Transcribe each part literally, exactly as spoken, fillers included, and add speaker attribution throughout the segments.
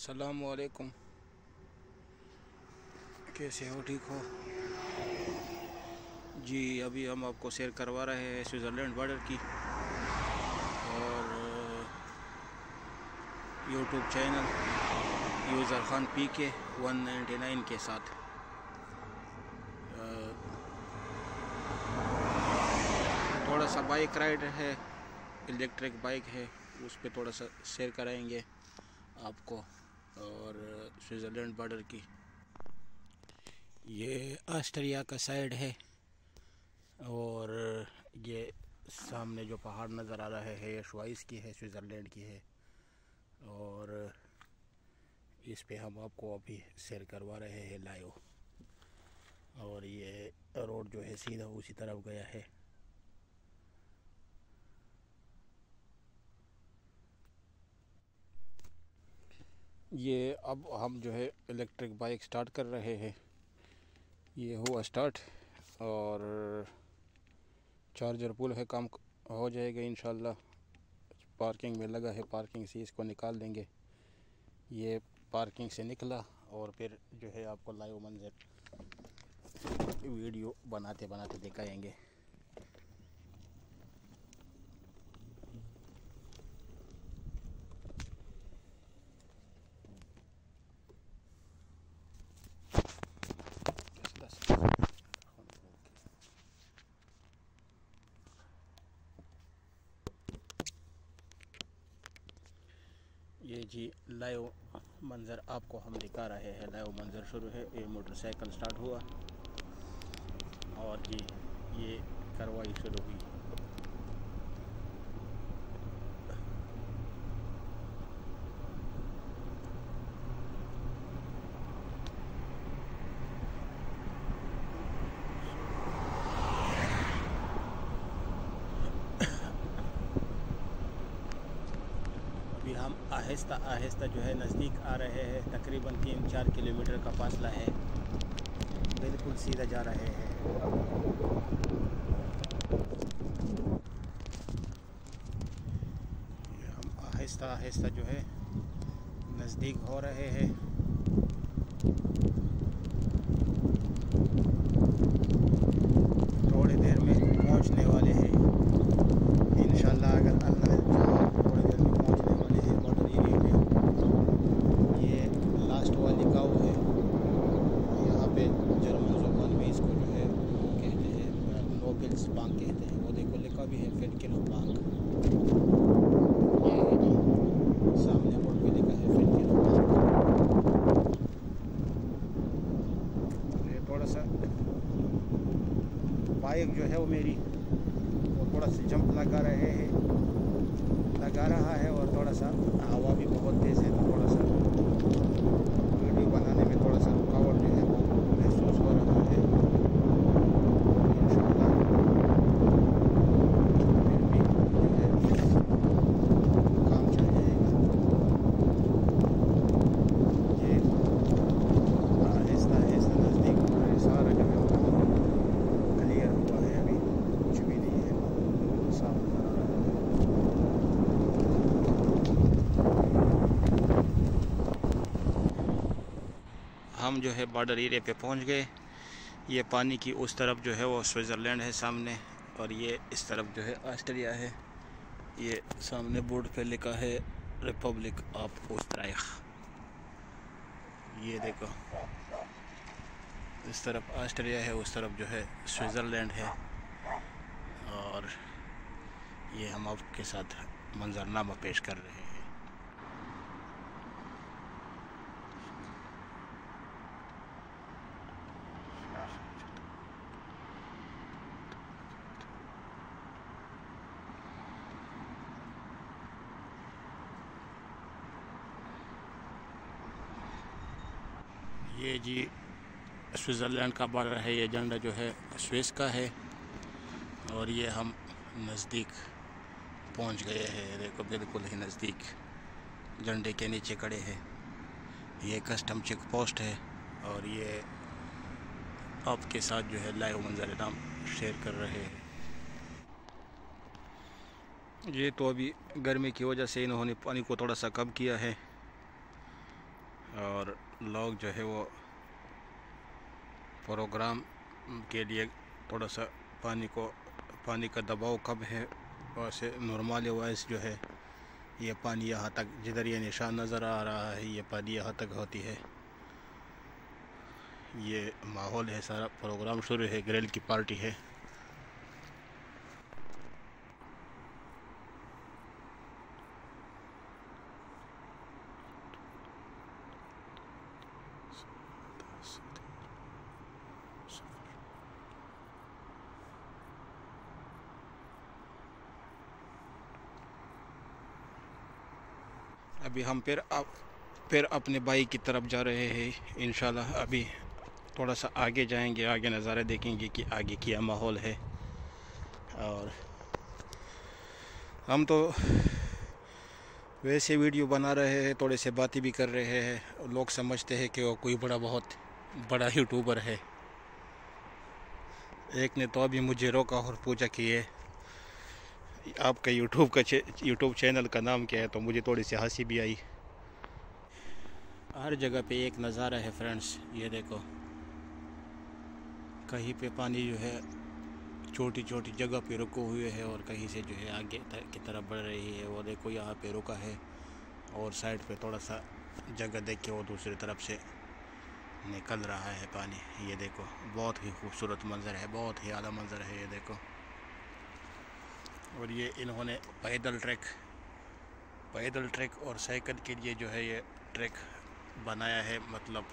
Speaker 1: अस्सलामुअलैकुम। कैसे हो? ठीक हो जी। अभी हम आपको शेयर करवा रहे हैं स्विट्ज़रलैंड बॉर्डर की और YouTube channel user Khan P K one ninety nine के साथ थोड़ा सा बाइक राइड है, इलेक्ट्रिक बाइक है, उस पर थोड़ा सा शेयर कराएंगे आपको। और स्विट्ज़रलैंड बॉर्डर की ये ऑस्ट्रिया का साइड है और ये सामने जो पहाड़ नज़र आ रहा है ये श्वाइस की है, स्विट्ज़रलैंड की है। और इस पे हम आपको अभी शेयर करवा रहे हैं लाइव। और ये रोड जो है सीधा उसी तरफ गया है। ये अब हम जो है इलेक्ट्रिक बाइक स्टार्ट कर रहे हैं। ये हुआ स्टार्ट और चार्जर पुल है, काम हो जाएगा इंशाल्लाह। पार्किंग में लगा है, पार्किंग से इसको निकाल देंगे। ये पार्किंग से निकला और फिर जो है आपको लाइव मंजर वीडियो बनाते बनाते दिखाएंगे। ये जी लाइव मंज़र आपको हम दिखा रहे हैं। लाइव मंज़र शुरू है। ये मोटरसाइकिल स्टार्ट हुआ और जी ये कार्रवाई शुरू हुई। अभी हम आहिस्ता आहिस्ता जो है नज़दीक आ रहे हैं। तकरीबन तीन चार किलोमीटर का फासला है। बिल्कुल सीधा जा रहे हैं। हम आहिस्ता आहिस्ता जो है नज़दीक हो रहे हैं। थोड़ी देर में पहुंचने वाले हैं इंशाल्लाह। अगर अल्लाह थोड़ी देर में पहुंचने वाले हैं बॉर्डर एरिया में। ये लास्ट वाली गाँव है। यहाँ पे जर्मन ज़ुबान में इसको जो है कहते हैं नोबेल्स बांग कहते हैं। वो देखो लिखा भी है फेडकिल बांग। ये है जी, सामने बोर्ड पे लिखा है फेडकिल बांग। ये थोड़ा सा बाइक जो है वो मेरी वो थोड़ा सा जंप लगा रहे हैं लगा रहा है और थोड़ा सा हवा भी बहुत तेज़ है, तो थोड़ा सा वीडियो बनाने में थोड़ा सा रुकावट जो है वो महसूस हो रहा है। इंशाल्लाह फिर भी जो है काम चल जाएगा। ये आहिस्ता आहिस्ता नज़दीक हो रहा है। सारा जो है क्लियर हुआ है, अभी कुछ भी नहीं है, साफ नज़र आ रहा है। हम जो है बॉर्डर एरिया पे पहुंच गए। ये पानी की उस तरफ जो है वो स्विट्ज़रलैंड है सामने और ये इस तरफ जो है ऑस्ट्रिया है। ये सामने बोर्ड पे लिखा है रिपब्लिक ऑफ ओस्ट्रिया। ये देखो, इस तरफ ऑस्ट्रिया है, उस तरफ जो है स्विट्ज़रलैंड है। और ये हम आपके साथ मंजरनामा पेश कर रहे हैं। ये जी स्विट्ज़रलैंड का बॉर्डर है। ये झंडा जो है स्विस का है और ये हम नज़दीक पहुंच गए हैं। देखो बिल्कुल ही नज़दीक झंडे के नीचे खड़े हैं। ये कस्टम चेक पोस्ट है और ये आपके साथ जो है लाइव मंजर नाम शेयर कर रहे हैं। ये तो अभी गर्मी की वजह से इन्होंने पानी को थोड़ा सा कम किया है और लोग जो है वो प्रोग्राम के लिए थोड़ा सा पानी को पानी का दबाव कम है, वैसे नॉर्मल वाइज जो है ये पानी यहाँ तक, जिधर ये निशान नज़र आ रहा है ये पानी यहाँ तक होती है। ये माहौल है, सारा प्रोग्राम शुरू है, ग्रिल की पार्टी है। अभी हम फिर अब फिर अपने बाइक की तरफ जा रहे हैं इंशाल्लाह। अभी थोड़ा सा आगे जाएंगे, आगे नज़ारा देखेंगे कि आगे क्या माहौल है। और हम तो वैसे वीडियो बना रहे हैं, थोड़े से बातें भी कर रहे हैं। लोग समझते हैं कि वो कोई बड़ा बहुत बड़ा यूट्यूबर है। एक ने तो अभी मुझे रोका और पूछा कि ये आपका यूट्यूब का यूट्यूब चैनल का नाम क्या है, तो मुझे थोड़ी सी हंसी भी आई। हर जगह पे एक नज़ारा है फ्रेंड्स, ये देखो कहीं पे पानी जो है छोटी छोटी जगह पे रुके हुए है और कहीं से जो है आगे की तरफ बढ़ रही है। वो देखो यहाँ पे रुका है और साइड पे थोड़ा सा जगह देख के वो दूसरी तरफ से निकल रहा है पानी। ये देखो बहुत ही खूबसूरत मंज़र है, बहुत ही आला मंज़र है ये देखो। और ये इन्होंने पैदल ट्रैक पैदल ट्रैक और साइकिल के लिए जो है ये ट्रैक बनाया है, मतलब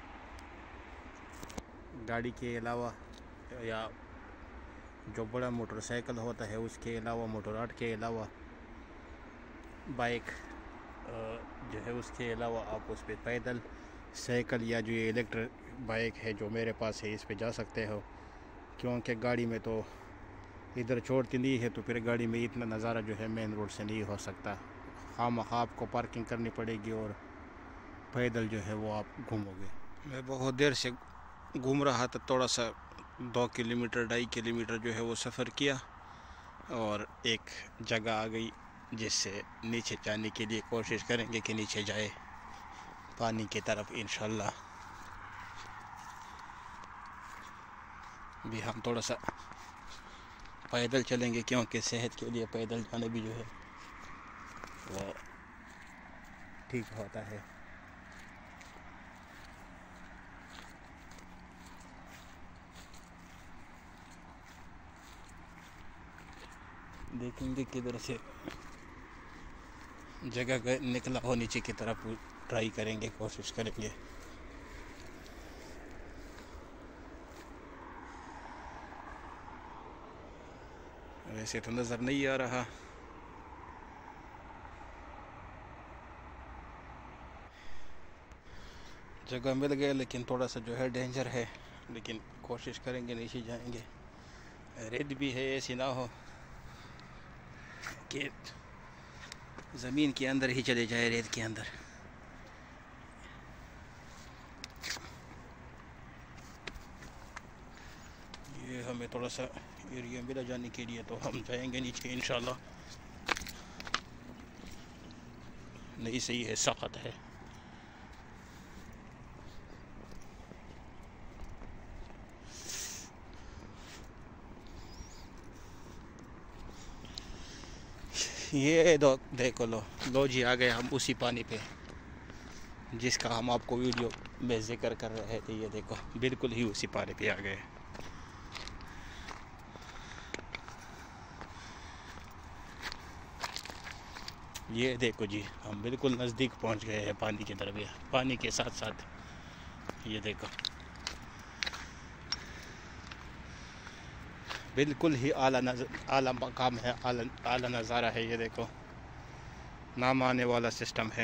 Speaker 1: गाड़ी के अलावा या जो बड़ा मोटरसाइकिल होता है उसके अलावा, मोटराट के अलावा, बाइक जो है उसके अलावा आप उस पर पैदल साइकिल या जो ये इलेक्ट्रिक बाइक है जो मेरे पास है इस पे जा सकते हो। क्योंकि गाड़ी में तो इधर छोड़ती नहीं है, तो फिर गाड़ी में इतना नज़ारा जो है मेन रोड से नहीं हो सकता। खाम आपको पार्किंग करनी पड़ेगी और पैदल जो है वो आप घूमोगे। मैं बहुत देर से घूम रहा था, थोड़ा सा दो किलोमीटर ढाई किलोमीटर जो है वो सफ़र किया और एक जगह आ गई जिससे नीचे जाने के लिए कोशिश करेंगे कि नीचे जाए पानी की तरफ इंशाल्लाह। भी हम थोड़ा सा पैदल चलेंगे क्योंकि सेहत के लिए पैदल जाना भी जो है वो ठीक होता है। देखेंगे किधर से जगह निकला हो नीचे की तरफ, ट्राई करेंगे, कोशिश करेंगे। वैसे तो नज़र नहीं आ रहा। जगह मिल गया लेकिन थोड़ा सा जो है डेंजर है, लेकिन कोशिश करेंगे, नीचे जाएंगे। रेत भी है, ऐसी ना हो कि ज़मीन के अंदर ही चले जाए, रेत के अंदर। ये हमें थोड़ा सा एरिया मिला जाने के लिए, तो हम जाएंगे नीचे इंशाल्लाह। नहीं सही है, सख्त है। ये दो देखो, लो लो जी आ गए हम उसी पानी पे जिसका हम आपको वीडियो में जिक्र कर रहे थे। ये देखो बिल्कुल ही उसी पानी पे आ गए। ये देखो जी, हम बिल्कुल नज़दीक पहुंच गए हैं पानी की तरफ। पानी के साथ साथ ये देखो बिल्कुल ही आला नज़र आला मकाम है, आला आला नज़ारा है। ये देखो ना मानने वाला सिस्टम है।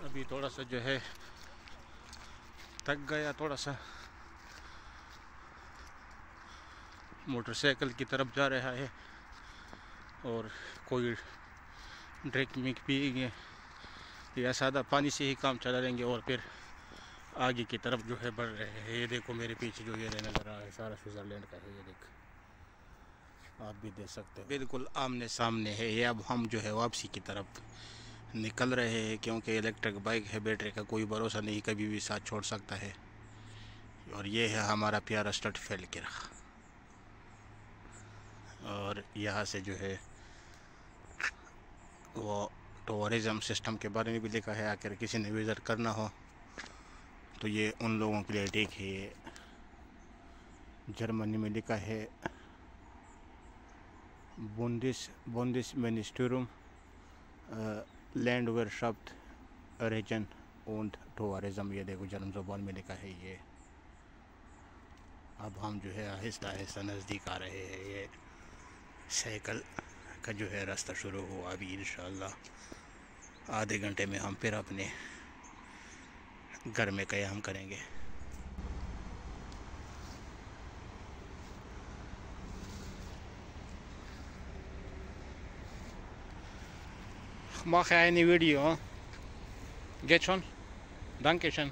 Speaker 1: अभी थोड़ा सा जो है थक गया, थोड़ा सा मोटरसाइकिल की तरफ जा रहा है और कोई ड्रिंक मिक पिएंगे या सादा पानी से ही काम चला लेंगे और फिर आगे की तरफ जो है बढ़ रहे हैं। ये देखो मेरे पीछे जो ये नज़र आ रहा है सारा स्विट्ज़रलैंड का है। ये देख, आप भी देख सकते हो, बिल्कुल आमने सामने है। ये अब हम जो है वापसी की तरफ निकल रहे हैं क्योंकि इलेक्ट्रिक बाइक है, बैटरी का कोई भरोसा नहीं, कभी भी साथ छोड़ सकता है। और ये है हमारा प्यारा स्टडफेल्ड और यहाँ से जो है वो टूरिज़म सिस्टम के बारे में भी लिखा है। आकर किसी ने विज़िट करना हो तो ये उन लोगों के लिए ठीक है। ये जर्मनी में लिखा है बुंदिस बुंदिस मिनिस्टरूम लैंड वर्कशॉप रीजन und टूरिज़म। ये देखो जर्मन ज़ुबान में लिखा है ये। अब हम जो है आहिस्ता आहिस्ता नज़दीक आ रहे हैं। ये साइकिल का जो है रास्ता शुरू हुआ अभी। इंशाअल्लाह आधे घंटे में हम फिर अपने घर में क़याम करेंगे। Mache eine Video. Geht schon? Dankeschön.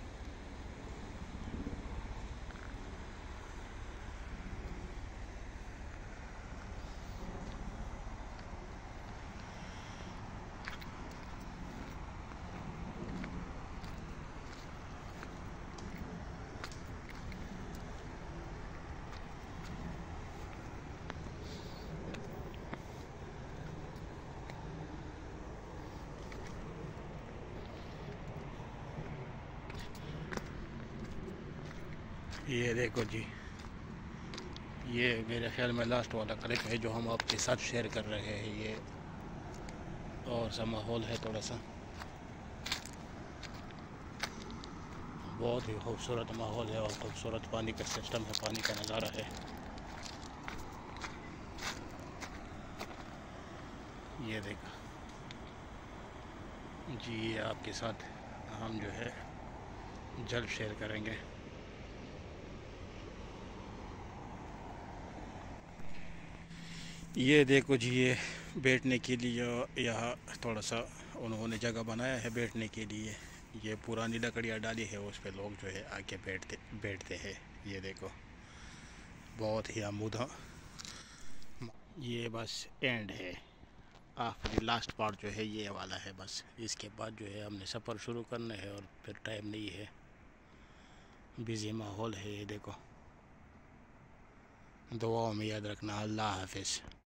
Speaker 1: ये देखो जी, ये मेरे ख्याल में लास्ट वाला क्लिप है जो हम आपके साथ शेयर कर रहे हैं। ये और सा माहौल है, थोड़ा सा बहुत ही खूबसूरत माहौल है और खूबसूरत पानी का सिस्टम है, पानी का नज़ारा है। ये देखो जी, ये आपके साथ हम जो है जल्द शेयर करेंगे। ये देखो जी, ये बैठने के लिए यहाँ थोड़ा सा उन्होंने जगह बनाया है बैठने के लिए। ये पुरानी लकड़ियाँ डाली है, उस पर लोग जो है आके बैठते बैठते हैं। ये देखो बहुत ही आमूदा। ये बस एंड है, आखिरी लास्ट पार्ट जो है ये वाला है। बस इसके बाद जो है हमने सफ़र शुरू करना है और फिर टाइम नहीं है, बिज़ी माहौल है। ये देखो, दुआओं में याद रखना। अल्लाह हाफिज़।